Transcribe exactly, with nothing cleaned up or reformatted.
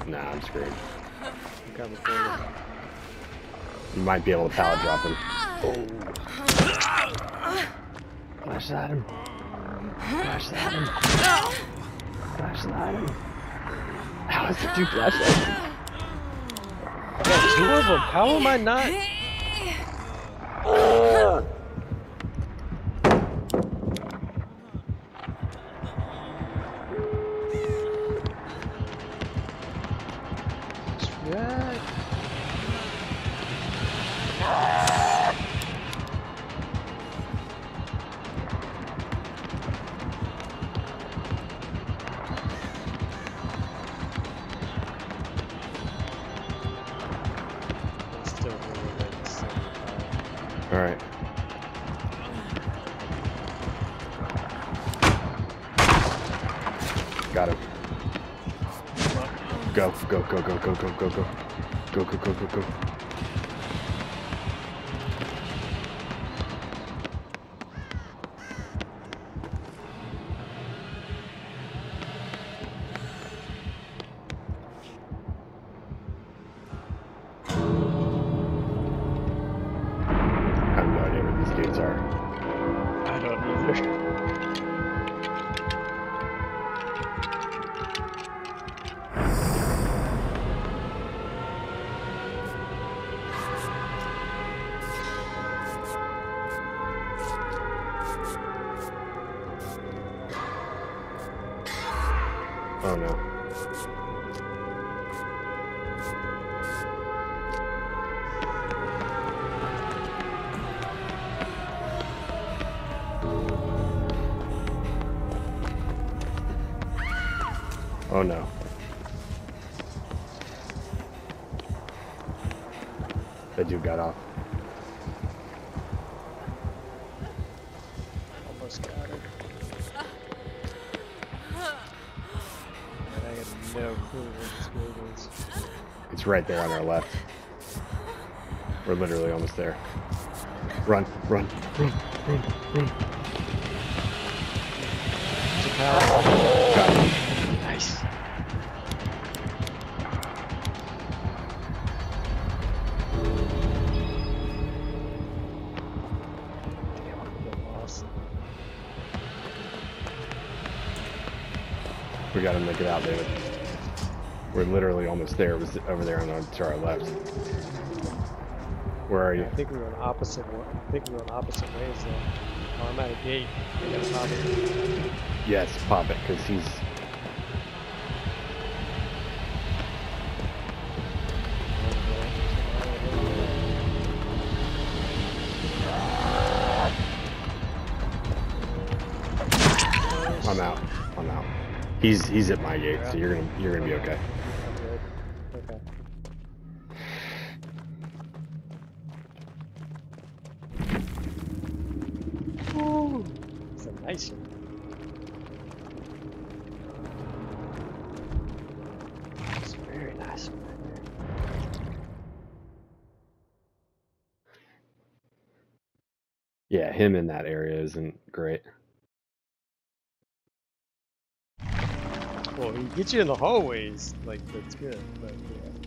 Nah, I'm screwed. Look on the corner. You might be able to pallet drop him. Oh. Flash at him. Flash at him. Flash at him. How is it two flashlights? Yeah, two of them. How am I not? Uh. Yeah. Still really like seventy-five. All right. Got him. Go, go, go, go, go, go, go, go. Go, go, go, go, go. I have no idea where these gates are. I don't either. Oh no. Oh no. That dude got off. Almost got it. And I have no clue where this building is. It's right there on our left. We're literally almost there. Run, run, run, run, run. Got him. Nice. Damn, I'm getting lost. We gotta make it out, David. We're literally almost there. It was over there on our, to our left. Where are you? I think we were on opposite. I think we were on opposite ways though. Oh, I'm at a gate. I gotta pop it. Yes, pop it, because he's... I'm out. I'm out. He's he's at my gate, so you're gonna you're gonna be okay. I'm good. Okay. Ooh, it's a nice one. It's a very nice one right there. Yeah, him in that area isn't great. Well, he gets you in the hallways, like that's good, but yeah.